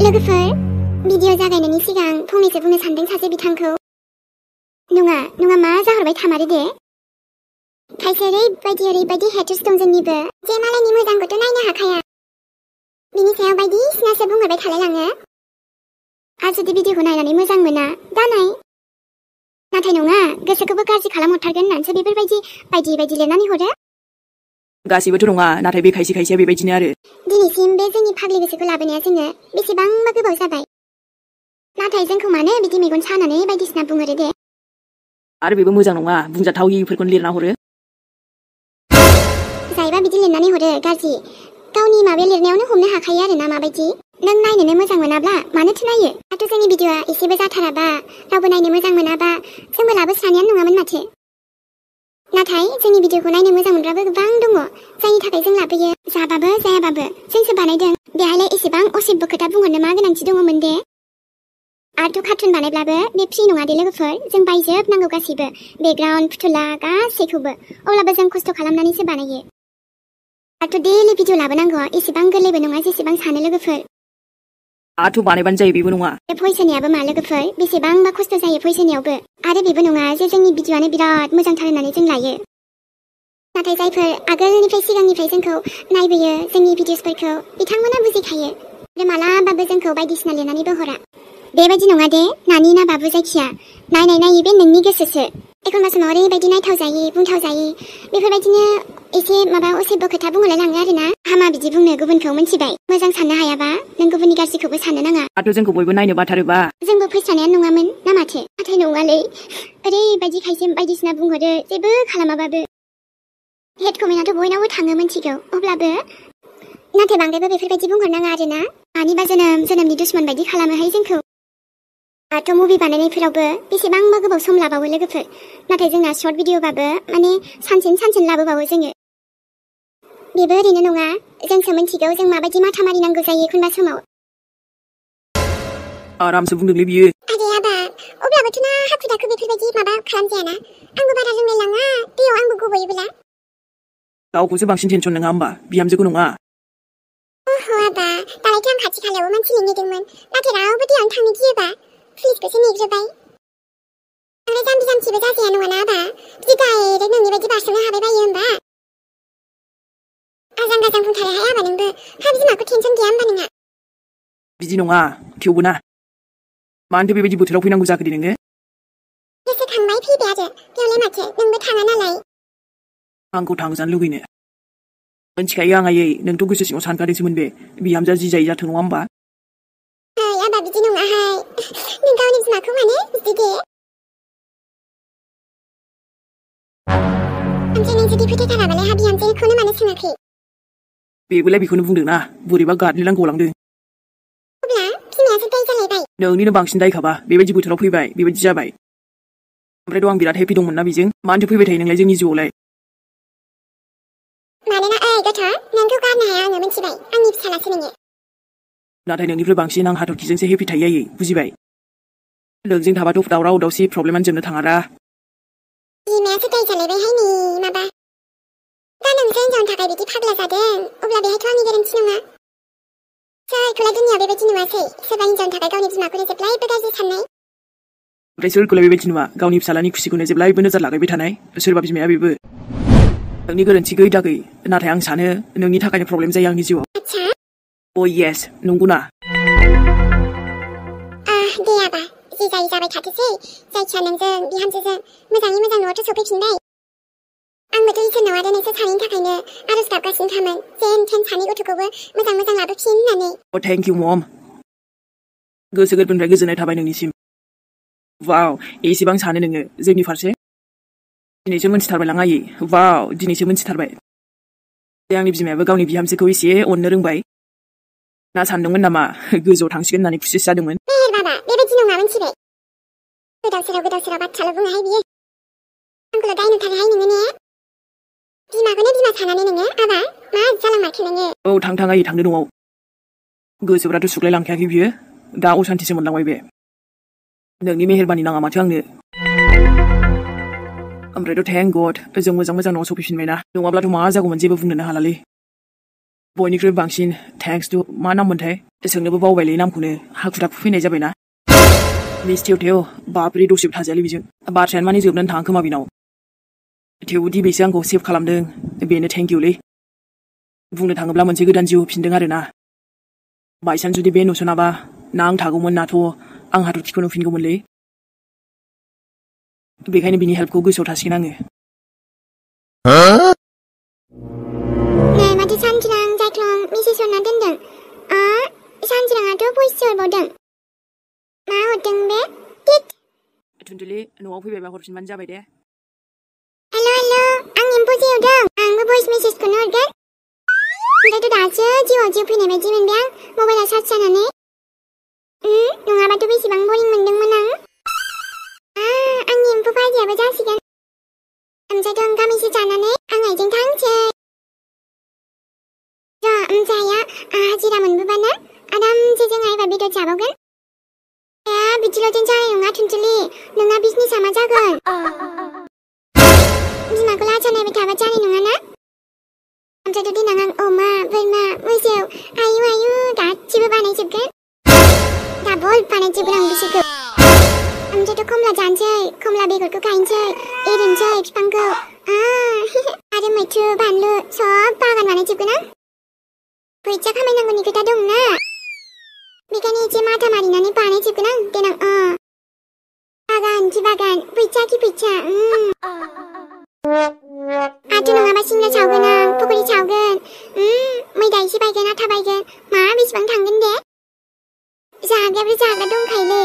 लोगोफोर भिडिअ जागायनायनि सिगां फंनैसो बुंनो सानदों सासे बिथांखौ नङा मा जाहरबाय थामारो दे खायसे ओरैबायदि हेटार्स दं जोंनिबो जे मालायनि मोजांखौथ' नायनो हाखाया बिनि सायाव बायदिसिनासो बुंहरबाय थालायलाङो आरो जुदि भिडिअखौ नायनानै मोजां मोना दा नाय नाथाय नङा गोसोखौबो गाज्रि खालामहरथारगोन होननानैसो बेफोरबायदि बायदि लिरनानै हरो गासिबोथ' नङा नाथाय बे खायसेया बेबायदिनो आरो दिनैसिम बे जोंनि फाग्लि गोसोखौ लाबोनाया जोङो बेसेबांबा गोबाव जाबाय नाथाय जोंखौ मानो बिदि मेगन सानानै बायदिसिना बुंहरो दे आरो बेबो मोजां नङा बुंजाथावैफोरखौनो लिरना हरो जायबा बिदि लिरनानै हरो गाज्रि गावनि माबा लिरनायावनो हमनो हाखायो आरो ना माबायदि नों नायनोनो मोजां मोनाब्ला मानोथो नायो दाथ' जोंनि भिडिअआ एसेबो जाथाराबा रावबो नायनो मोजां मोनाबा जोंबो लाबोस्रानायानो नङामोन माथो नाथाय जोंनि भिडिअखौ नायनो मोजां मोनग्राबो गोबां दङ जायनि थाखाय जों लाबोयो जाबाबो जायाबाबो जोंसो बानायदों बेहायलाय एसेबां असिबबो खोथा बुंहरनो मा गोनांथि दङमोन दे आर्ट कार्टुन बानायब्लाबो बे फ्रि नङा दे लोगोफोर जों बायजोबनांगौ गासिबो बेकग्राउन्ड फुथुला गासैखौबो अब्लाबो जों खस्थ' खालामनानैसो बानायो आर्ट डेलि भिडिअ लाबोनांगौ एसेबां गोरलैबो नङा जेसेबां सानो लोगोफोर आर्ट बानायबानो जायो बेबो नङा बे भइस होनायाबो मा लोगोफोर बेसेबांबा खस्थ' जायो भइस होनायावबो आरो बेबो नङा जे जोंनि भिडिअआनो बिराद मोजांथार होननानै जों लायो नाथाय जायफोर आगोलनिफ्राय सिगांनिफ्राय जोंखौ नायबोयो जोंनि भिडिअसफोरखौ बिथांमोना बुजिखायो आरो मालाबाबो जोंखौ बायदिसिना लिरनानैबो हरा बेबायदि नङा दे नानि ना बाबु जायखिया नायनाय बे नोंनि गोसोसो एखनबा समाव ओरैबायदि नायथाव जायो बुंथाव जायो बेफोरबायदिनो एसे माबा असेबो खोथा बुंहरलायलाङो आरोना हामा बिदि बुंनो गुबुनखौ मिथिबाय मोजां साननो हायाबा नों गुबुननि गाज्रिखौबो साननो नाङा दाथ' जोंखौ बयबो नायनो बाथारोबा जोंबो फैसानायानो नङामोन ना माथो नाथाय नङालै ओरैबायदि खायसे बायदिसिना बुंहरो जेबो खालामाबाबो हेड कमेन्टआथ' बयनावबो थाङो मिथिगौ अब्लाबो नाथाय बांद्रायबो बेफोरबायदि बुंहरनाङा आरोना मानिबा जोनोमनि दुश्मन बायदि खालामोहाय जोंखौ आर्ट मुभि बानायनायफोरावबो बेसेबांबा गोबाव सम लाबावो लोगोफोर नाथाय जोंना शर्ट भिडिअबाबो माने सानसेनो लाबोबावो जोङो बेबो ओरैनो नङा जोंसो मिथिगौ जों माबायदि माथा मारिनांगौ जायो एखनबा समाव आरामसो बुंदोंलै बियो आरे आबा अब्लाबोथ' ना हाखु दाखु बेफोरबायदि माबा खालामजायाना आंबो बारा रोंलायलाङा दैयाव आंबो गबयोब्ला गावखौसो बांसिन टेनसन नङा होमबा बिहामजोखौ नङा ओहो आबा दालायथ' आं खाथि खालायावबो मानसि लिंहैदोंमोन नाथाय रावबो दैयावनो थांनो गियोबा पुलिसखौसो नेग्रोबाय आरो जाम्बिबो जाजाया नङाना आबा बिदि डाइरेक्ट नोंनि बायदि बारस'नो हाबाय बायो होमबा आजां गाजां बुंथारोहाय आबा नोंबो हा बिमाखौ टेनसन गैया होमबा नोंहा बिदि नङा थेवबो ना मानोथो बेबायदि बोथोराव फैनांगौ जाखो दे नोङो गोसो थांबाय फैबाय आरो बेयावलाय माथो नोंबो थाङा नालाय आंखौ थांजानो लुगैनो मिथिखायो आं आयै नोंथ' गोसो सिङाव सानखादोंसोमोन बे बिहामजोआ जि जायो जाथों नङा होमबा आबा बिदि नङाहाय नों गावनि बिमाखौ माने बिदि दे ओमफ्राय नों जुदि फोथायथाराबालाय हा बिहामजोखौनो मानो सोङाखै बेबोलाय बेखौनो बुंदोंना बोरैबा गादलिनांगौ लांदों अब्ला बिमायासो दाय जालायबाय नोंनिनो बांसिन दायखाबा बेबायदि बोथोराव फैबाय बेबायदि जाबाय ओमफ्रायथ' आं बिराद हेपि दंमोन ना बेजों मानोथो फैबाय थायो नोंलाय जोंनि जिउआवलाय मानोना ओइ गथ' नोंखौ गारनो हाया आङो मिथिबाय आंनि फिसालासो नोङो नाथाय नोंनिफ्राय बांसिन आं हाथरखिजोंसो हेपि थायो आयै बुजिबाय नोंजों थाबाथ' दावराव दावसि प्रब्लेमानो जोबनो थाङारा बिमायासो दाय जालायबायहाय नै माबा दा नोंसो हिनजावनि थाखाय बिदि फाग्ला जादों अब्ला बेहायथ' आंनि गोरोन्थि नङा सोरखौलाय दुनियाव बेबायदि नुवासै सोरबा हिनजावनि थाखाय गावनि बिमाखौनो जेब्लायबो गाज्रि साननाय ओमफ्राय सोरखौलाय बेबायदि नुवा गावनि फिसालानि खुसिखौनो जेब्लायबो नोजोर लागायबाय थानाय सोरबा बिमाया बेबो नोंनि गोरोन्थि गैदागै नाथाय आं सानो नोंनि थाखायनो प्रब्लेम जायो आंनि जिउआव अ येस नंगौना दे आबा जि जायो जाबाय थाथोसै जायखिया नोंजों बिहामजोजों मोजाङै मोजां न'आवथ' सफैफिनबाय आंबोथ' इसोरनाव आरो नोंसोर सानैनि थाखायनो आरज गाबगासिनो थामोन जेन थेन सानै गथ'खौबो मोजां लाबोफिन होननानै अ थेंक इउ मम गोसो गोरबोनिफ्राय गोजोननाय थाबाय नोंनिसिम वाव एसेबां सानो नोङो जोंनि फारसे दिनैसो मोनथिथारबाय लां आयै वाव दिनैसो मोनथिथारबाय आंनि बिमायाबो गावनि बिहामजोखौ एसे अननो रोंबाय ना सानदोंमोन नामा गोजौआव थांसिगोन होननानै खुसिसो जादोंमोन मेहेर बाबा बेबायदि नङा मिथिबाय गोदाव सोराव बाथ्राल' बुङोहाय बियो आंखौल' दाय नुथारोहाय नोङो ने बिमाखौनो बिमा सानानै नोङो आबा मा जालांमारखो नोङो औ थां आयै थांदो न'आव गोसोफ्राथ' सुग्लाय लांखायाखै बियो दा असान्थिसो मोनलांबाय बे नोंनि मेहेरबानि नाङा माथो आंनो ओमफ्रायथ' थेंक गड जों मोजां न'आव सफैफिनबायना नङाब्लाथ' मा जागौमोन जेबो बुंनोनो हालालै बयनिख्रुइ बांसिन थेंक्सटु मा नाममोनथाय सोंनोबो बावबायलै नामखौनो हाखु दाखु फैनाय जाबायना मिस्टियाव थेव बाब्रे दसेबो थाजायालै बेजों बाथ्रायानो माने जोबनानै थाङा खोमा बेनाव थेवबोदि बेसो आंखौ सेभ खालामदों बेनो थेंक इउलै बुंनो थाङोब्ला मोनसे गोदान जिउ होफिनदों आरोना बायसान्स जुदि बे नुसनाबा ना आं थागौमोन नाथ' आं हाथरखिखौ नुफिनगौमोनलै बेखायनो बिनि हेल्पखौ गोसोआव थासिगोन आङो नै माथो सानजिरां जायख्लं मेसेज हरना दोनदों सानजिराङाथ' भइस हरबावदों मा हरदों बे टिट थुनथुलि न'आव फैबायबा हरफिनबानो जाबाय दे हेल' आं एम्फौ जेवदों आंबो भइस मेसेजखौनो हरगोन ओमफ्रायथ' दासो जिउआव जिउ फैनाय बायदि मोनबाय आं मबाइला चार्ज जानानै नङाबाथ' बेसेबां बरिं मोनदोंमोन आं आंनि एम्फौ बायदियाबो जासिगोन ओमफ्रायथ' ओंखाम एसे जानानै आं आइजों थांसै ओमफ्राय हाजिरा मोनबोबानो आरामसे जों आइबा बेदर जाबावगोन बिदिल'जों जानाय नङा थुनथुलि नोंना बिजनेसा मा जागोन बिमाखौ लाजा नायबाय थाबा जानाय नङाना ओमफ्रायथ' देनां आं अमा बोरमा मोसौ आयु गासिबो बानायजोबगोन डाबल बानायजोबगोन आं बिसोरखौ ओमफ्रायथ' खमला जानोसै खमला बेगरखौ गायनोसै एरनोसै बिफांखौ आरो मैथ्रु बानलु सब बागान बानायजोबगोन आं फैसा खामायनांगौनि खोथा दंना बेखायनो एसे माथा मारिनानै बानायजोबगोन आं देनां बागान कि बागान फैसा कि फैसा आथु नङाबा सिंग्रा सावगोन आं पक'रि सावगोन मैदा एसे बायगोन आथा बायगोन मा बेसेबां थांगोन दे जागायाबो जागा दंखायोलै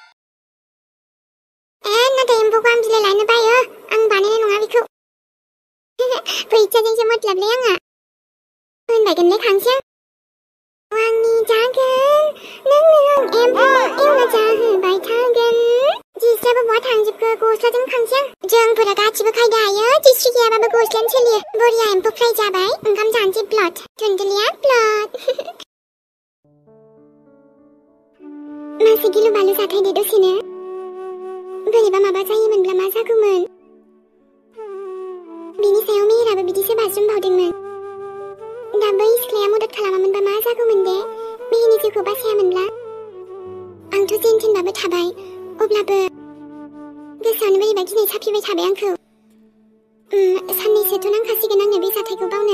नाथाय एम्फौखौ आं बिलाइ लायनो बायो आं बानायनाय नङा बेखौ फैसाजोंसो मतलाबलै आंहा होनबायगोनलै खांसै आंनि जागोन नों एम्फौ एवना जाहोबाय थागोन जिस्रियाबो बहा थांजोबखो गस्लाजों खांसै आं जोंफोरा गासिबो खायदा हायो जिस्रि गैयाबाबो गस्लायानो सोलियो बरिया एम्फौ फ्राय जाबाय ओंखाम जानोसै ब्लड थुनथुलिया ब्लड मासे गिलु बालु जाथायदो दसेनो बोरैबा माबा जायोमोनब्ला मा जागौमोन बिनि सायाव मेहेराबो बिदिसो बाज्रुमबावदोंमोन दा बै सिख्लाया मदद खालामामोनबा मा जागौमोन दे मेहेरनि जिउखौ बासायामोनब्ला आंथ' जेनथेनबाबो थाबाय अब्लाबो गोसोआवनो बोरैबा गिनाय साफिबाय थाबाय आंखौ साननैसोथ' नांखासिगोन आंनो बे जाथायखौ बावनो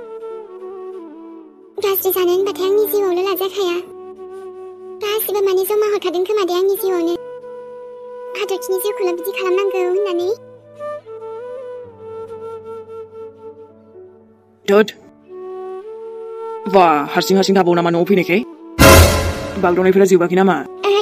गाज्रि जानो होनबाथाय आंनि जिउआवल' लाजाखाया गासिबो माने जमा हरखादों खोमा दे आंनि जिउआवनो हाथरखिनि जिउखौल' बिदि खालामनांगौ होननानै बा हारसिं थाबाव नामा न'आव फैनायखाय बागदावनायफोरा जोबाखै नामा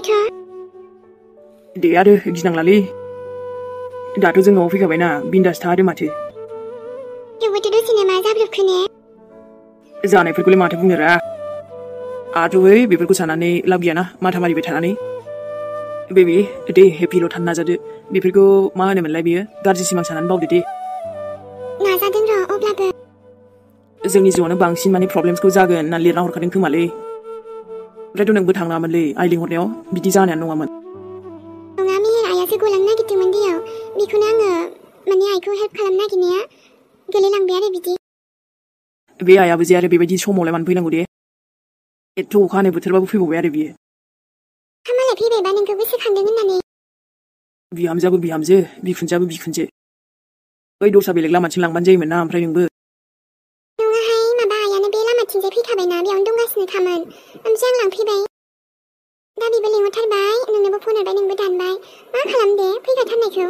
दे आरो गिनांलालै दाथ' जों न'आव फैखाबायना बिन्दास थादो माथो थेवबोथ' दसेनो मा जाब्रबखो ने जानायफोरखौलाय माथो बुंनो रा आथ'बै बेफोरखौ साननानै लाब गैयाना माथा मारिबाय थानानै बेबि दे हेपिल' थानो नाजादो बेफोरखौ मा होनोमोनलाय बेयो गाज्रि सिमां साननानै बावदो दे नाजादों र' अब्लाबो जोंनि जिउआवनो बांसिन माने प्रब्लेम्सखौ जागोन होनना लिरना हरखादों खोमालै ओमफ्रायथ' नोंबो थांनाङामोनलै आइ लिंहरनायाव बिदि जानायानो नङामोन नङा मेहेर आइयासो गलांनो नागिरदोंमोन दैयाव बेखौनो आङो माने आइखौ हेल्प खालामनो नागिरनाया गोलैलांबाय आरो बिदि बे आइयाबो जे आरो बेबायदि समावलाय मानो फैनांगौ दे एथ' अखा हानाय बोथोरबाबो फैबावबाय आरो बियो मालाय फैबायबा नोंखौ गोसोखांदों होननानै बिहामजोआबो बिहामजो बिखुनजोआबो बिखुनजो बै दस्रा बेलेग लामाथिं लांबानो जायोमोन ना ओमफ्राय नोंबो नङाहाय माबा आइयानो बे लामाथिंजाय फैखाबायना बेयावनो दंगासिनो खामोन ओमफ्राय आं लांफैबाय दा बेबो लिंहरथारबाय नोंनोबो फन हरबाय नोंबो दानबाय मा खालामदे फैखाथारनायखौ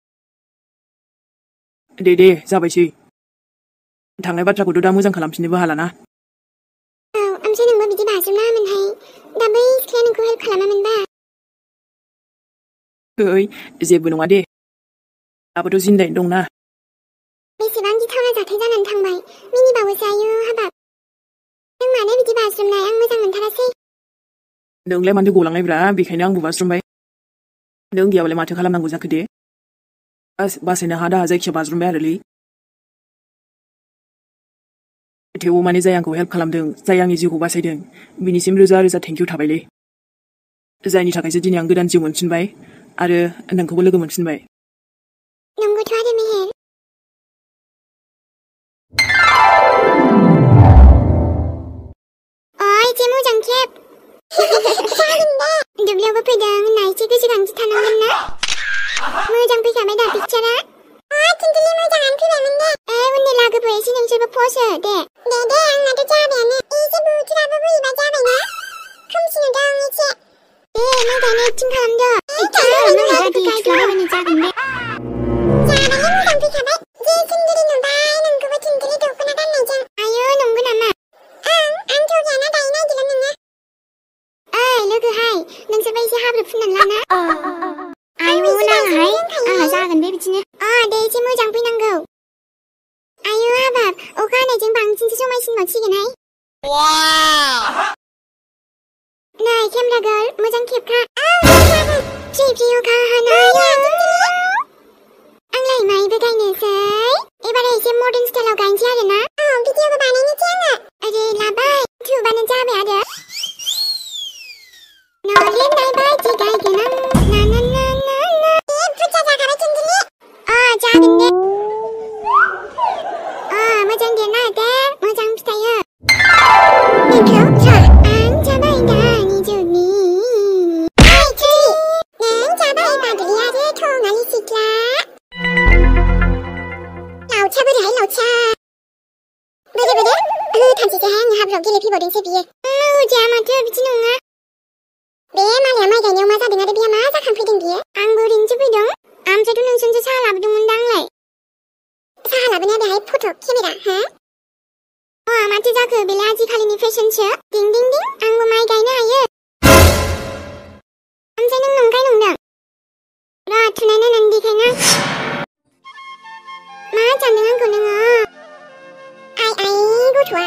दे जाबायसै थांनाय बाथ्राखौथ' दा मोजां खालामफिननोबो हालाना ओमफ्राय नोंबो बिदि बाज्रुमनाङामोनहाय दा बै सिख्लाया नोंखौ हेल्प खालामामोनबा जेबो नङा दे दाबोथ' जिन्दायैनो दंना बेसेबां गिथावना जाथाय जानानै थांबाय मिनिबावोसो आयु हाबाब नों मानो बिदि बाज्रुमनाय आं मोजां मोनथारासै नोंलाय मानोथो गलांनायब्रा बेखायनो आंबो बाज्रुमबाय नों गैयाबालाय माथो खालामनांगौ जाखो दे बासायनो हा दाहा जायखिया बाज्रुमबाय आरोलै थेवबो माने जाय आंखौ हेल्प खालामदों जाय आंनि जिउखौ बासायदों बिनिसिम रोजा रोजा थेंकिउ थाबायलै जायनि थाखायसो दिनै आं गोदान जिउ मोनफिनबाय आरो नोंखौबो लोगो मोनफिनबाय नंगौथ' आरो मेहेर खेब जागोन दे दुब्लियावबो फैदों होनना एसे गोसोखांथि थानांगोन ना मोजां फैखाबाय दा पिक्चारा खिन्थुलि मोजाङानो फैबायमोन दे उननि लागोफोर एसे नोंसोरबो पस्ट हो दे आंनाथ' जाबायानो एसे बोथोराबो बोरैबा जाबायना खोमसि नुदों एसे मोजाङै एक्टिं खालामदो जागोन दे जाबायलै मोजां फैखाबाय जे सुन्दरि नुबाय नोंखौबो थुनथुलि दख'ना गाननायजों आयौ नंगौ नामा आं थौजाना दायो नायदोंमोन नोङो लोगोहाय नोंसोरबो एसे हाब्रु फुननानै लाना आयौ नाङाहाय आंहा जागोन बे बिदिनो दे एसे मोजां फैनांगौ आयौ हाबाब अखा हानायजों बांसिनसो समायसिनबावसिगोनहाय नै केमेरा गार्ल मोजां खेबखा फ्रि फ्रि अखा हानाय आंलाय माइबो गायनोसै एबार एसे मडार्न स्टाइलाव गायनोसै आरो ना भिडिअबो बानायनोसै आङो ओरै लाबाय थुबानो जाबाय आरो नलिनाय बायदि गायगोन आं ना ना ना ना ना बुरजा जाखाबाय थुनथुलि जागोन दे मोजां देरना दे मोजां फिथाइ हो बेखौ आं जाबाय दानि जुगनि नों जाबाय बादुलि आरो थङालि सिख्ला लावथिया बोरैहाय लावथिया बोरै थांसैसैहाय आङो हाब्रुआव गेलेफैबावदोंसो बियो जाया माथो बिदि नङा बे मालाया माइ गायनायाव मा जादों आरो बेहा मा जाखांफैदों बियो आंबो ओरैनोसो फैदों ओमफ्रायथ' नोंसोरसो साहा लाबोदोंमोन दां आंलाय साहा लाबोनाया बेहाय फट' केमेरा हो माथो जाखो बेलाय आजिखालिनि फेशनसो दिं दिं दिं आंबो माइ गायनो हायो ओमफ्राय नों नंखाय नंदों र' थुनाय नायनानै देखायना मा सानदों आंखौ नोङो आइ गथ'आ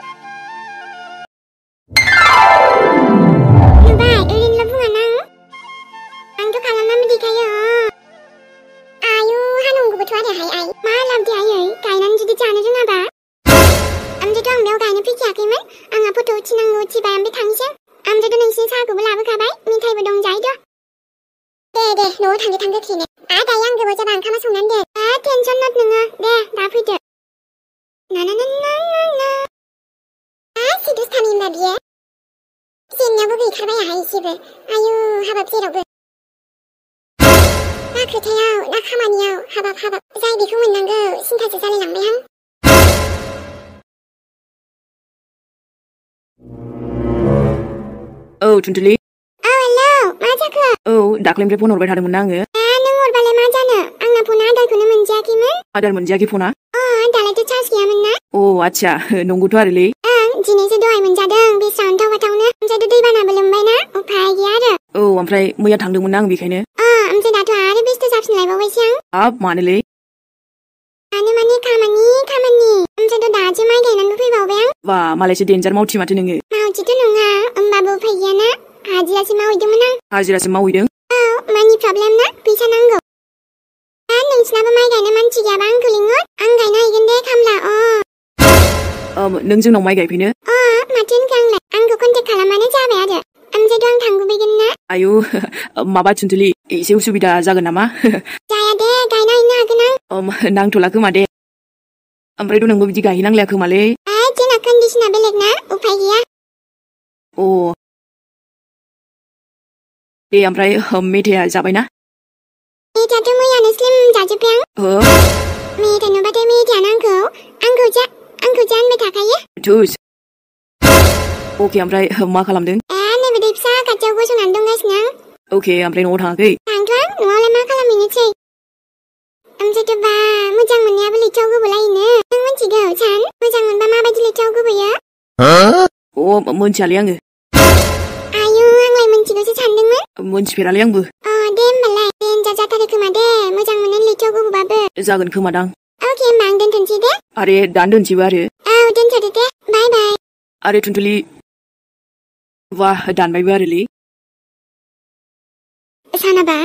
नुबाय ओरैनोल' बुङा नों आंथ' खालामनानै देखायो आयु हानांगौबोथ' आरोहाय आइ मा लाबदे आयै गायनानै जुदि जानो रोङाबा ओमफ्रायथ' आं बेयाव गायनो फैखायाखैमोन आंहा फट' उथिनांगौ उथिबाय ओमफ्राय थांसै ओमफ्रायथ' नोंसिनि साहाखौबो लाबोखाबाय मेथाइबो दं जाहैदो दे न'आव थांगोन गोख्रैनो दायो आं गोबाव जाबा ओंखामा संनानै दोन टेनसन नट नोङो दे दा फैदो ना ना ना ना ना दुस्थामि होनबा बियो जेननायावबो गैखारबाय आहा एसेबो आयु हाबाब जेरावबो ना खोथायाव ना खामानियाव हाबाब जाय बेखौ मोननांगौ सिन्थासो जालायलांबाय आं थुनथुलि हेलौ मा जाखो दाख्लैनिफ्राय फन हरबाय थादोंमोन ना आङो नों हरबालाय मा जानो आंना फना आदारखौनो मोनजायाखैमोन आदार मोनजायाखै फना दालायथ' चार्ज गैयामोन ना आच्छा नंगौथ' आरोलै दिनैसो दहाय मोनजादों बेसेबां थावनो ओमफ्रायथ' दैबानाबो लोमबायना उफाय गैया आरो ओमफ्राय मैया थांदोंमोन ना आं बेखायनो ओमफ्राय दाथ' आरो बेस्थ' जाफिनलायबावबायसो आं हाब मानोलै मानो माने खामानि ओमफ्रायथ' दासो माइ गायनानैबो फैबावबाय आं बा मालायसो देन्जार मावथि माथो नोङो मावथिथ' नङा होमबाबो उफाय गैयाना हाजिरासो मावहैदोंमोन आं हाजिरासो मावहैदों मानि प्रब्लेम ना फैसा नांगौ नोंसिनाबो माइ गायनो मानसि गैयाबा आंखौ लिंहर आं गायनो हैगोन दे खामला नों जोंनाव माइ गायफैनो माथो होनखो आंलाय आंखौ कन्टेक्ट खालामबानो जाबाय आरो ओमफ्रायथ' आं थांगुबैगोन ना आयु माबा थुनथुलि एसे उसुबिदा जागोन नामा जाया दे गायना हैनो हागोन आं नांथ'ला खोमा दे ओमफ्रायथ' नोंबो बिदि गायहैनांलाया खोमालै जोंना कन्डिसना बेलेग ना उफाय गैया दे ओमफ्राय मेथाइया जाबायना मेथाइयाथ' मैयानो स्लिम जाजोब्बाय आं मेथाइ नुबाथाय मेथाइयानो आंखौ जा होनबाय थाखायो थुस अके ओमफ्राय मा खालामदों नैबे दै फिसा खाथियाव गसंनानै दंगासिनो आं अके ओमफ्राय न'आव थाङाखै थांथ'आ न'आवलाय मा खालामहैनोसै ओमफ्रायथ' बा मोजां मोननायाबो लैथोआव गोबोलायोनो नों मिथिगौ सान मोजां मोनबा माबायदि लैथोआव गोबोयो मोनथियालै आङो आयु आंलाय मोनथिगौसो सानदोंमोन मोनथिफेरालै आंबो दे होमबालाय देन्जार जाथारो खोमा दे मोजां मोननाय लैथोआव गोबोबाबो जागोन खोमादां अके होमबा आं दोनथ'नोसै दे आरे दानो दोनसैबो आरो दोनथ'दो दे बाय बाय आरे थुनथुलि वाह दानबायबो आरोलै सानाबा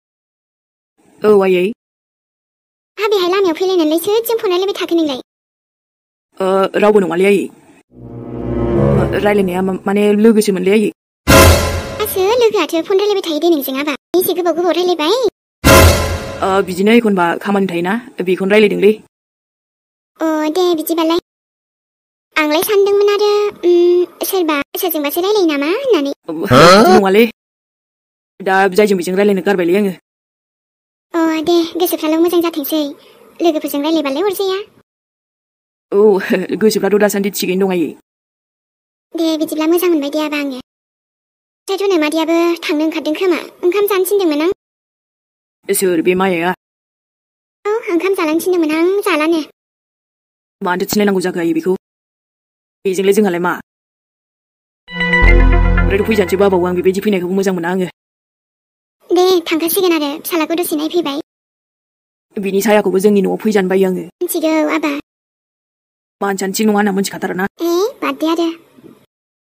आयै हाबेहाय लामायाव फैलायनानैलाय सोरजों फन रायलायबाय थाखो नोंलाय रावबो नङालै आयै रायलायनाया माने लोगोसोमोनलै आयै लोगोआथ' फन रायलायबाय थायो दे नोंजों आबा एसे गोबाव रायलायबाय बिदिनो एखनबा खामानि थायोना बेखौनो रायलायदोंलै दे बिदिबालाय आंलाय सानदोंमोन आरो सोरबा सोरजोंबासो रायलायो नामा होननानै। नङालै दा जायजों बेजों रायलायनो गारबायलै आङो। दे गोसोफ्राल' मोजां जाथोंसै लोगोफोरजों रायलायबालाय अरजाया। औ गोसोफ्राथ' दासान्दि थिगैनो दं आयै। दे बिदिब्ला मोजां मोनबाय दे आबा आङो। ओमफ्रायथ' नोमादैयाबो थांनो ओंखारदों खोमा ओंखाम जानो थिनदोंमोन आं। सोर बे मायाया? ओंखाम जालांनो थिनदोंमोन आं जालानो। मानोथो थिनलायनांगौ जाखो आयै बेखौ? बेजोंलाय जोंहालाय मा? ओमफ्रायथ' फैजानोसै बाबावो आं बेबायदि फैनायखौबो मोजां मोना आङो। दे थांखासिगोन आरो फिसालाखौ दसे नायफैबाय। बिनि सायाखौबो जोंनि न'आव फैजानो बायो आङो। मिथिगौ आबा। मानसियानो थिग नङा होनना मोनथिखाथारोना। बाद दे आरो।